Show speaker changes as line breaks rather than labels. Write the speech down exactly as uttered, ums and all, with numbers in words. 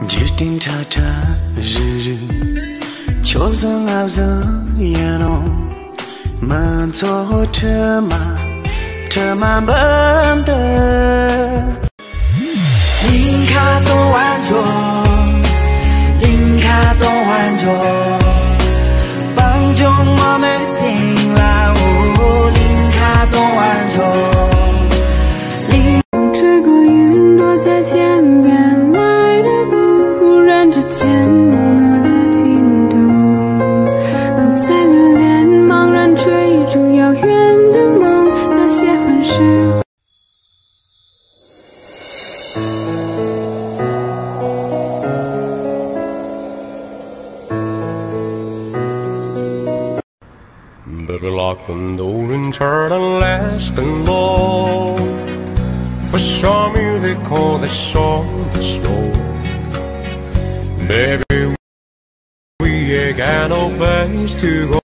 指定查查日日，秋生熬生也浓，满座车马车马奔的。林卡东玩着，林卡东玩着，帮助我们定啦哦，林卡东玩着。
在天边来的不忽然之间，默默的听懂，不再留恋，茫然追逐遥远的梦，那些幻视。
Baby, lock the door and turn and last and long. Push on music, call the song the snow. Baby, we ain't got no place to go.